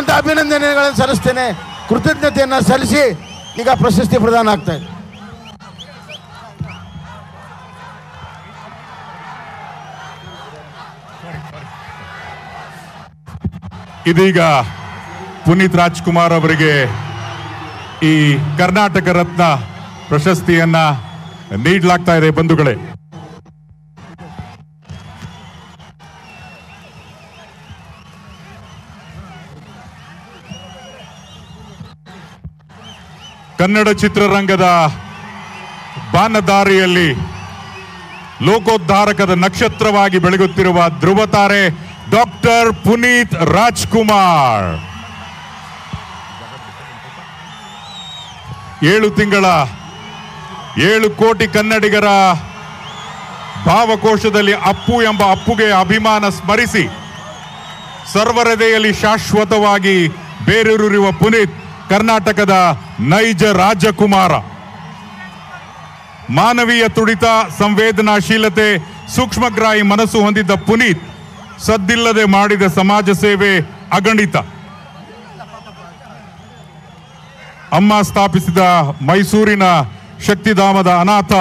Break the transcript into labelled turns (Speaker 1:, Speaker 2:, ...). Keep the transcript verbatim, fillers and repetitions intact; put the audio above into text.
Speaker 1: ಅಭಿನಂದನೆಗಳನ್ನು ಸಲ್ಲಿಸ್ತೇನೆ. ಕೃತಜ್ಞತೆಯನ್ನು ಸಲ್ಲಿಸಿ ಈಗ ಪ್ರಶಸ್ತಿ ಪ್ರದಾನ ಆಗ್ತಾ ಇದೆ.
Speaker 2: ಇದೀಗ ಪುನೀತ್ ರಾಜ್ಕುಮಾರ್ ಅವರಿಗೆ ಈ ಕರ್ನಾಟಕ ರತ್ನ ಪ್ರಶಸ್ತಿಯನ್ನ ನೀಡಲಾಗ್ತಾ ಇದೆ. ಬಂಧುಗಳೇ, ಕನ್ನಡ ಚಿತ್ರರಂಗದ ಬಾನದಾರಿಯಲ್ಲಿ ಲೋಕೋದ್ಧಾರಕದ ನಕ್ಷತ್ರವಾಗಿ ಬೆಳಗುತ್ತಿರುವ ಧ್ರುವತಾರೆ ಡಾಕ್ಟರ್ ಪುನೀತ್ ರಾಜ್ಕುಮಾರ್. ಏಳು ತಿಂಗಳ ಏಳು ಕೋಟಿ ಕನ್ನಡಿಗರ ಭಾವಕೋಶದಲ್ಲಿ ಅಪ್ಪು ಎಂಬ ಅಪ್ಪುಗೆ ಅಭಿಮಾನ ಸ್ಮರಿಸಿ ಸರ್ವಹೃದಯಲ್ಲಿ ಶಾಶ್ವತವಾಗಿ ಬೇರೂರಿರುವ ಪುನೀತ್ ಕರ್ನಾಟಕದ ನೈಜ ರಾಜಕುಮಾರ. ಮಾನವೀಯ ತುಡಿತ, ಸಂವೇದನಾಶೀಲತೆ, ಸೂಕ್ಷ್ಮಗ್ರಾಹಿ ಮನಸ್ಸು ಹೊಂದಿದ್ದ ಪುನೀತ್ ಸದ್ದಿಲ್ಲದೆ ಮಾಡಿದ ಸಮಾಜ ಸೇವೆ ಅಗಣಿತ. ಅಮ್ಮ ಸ್ಥಾಪಿಸಿದ ಮೈಸೂರಿನ ಶಕ್ತಿಧಾಮದ ಅನಾಥ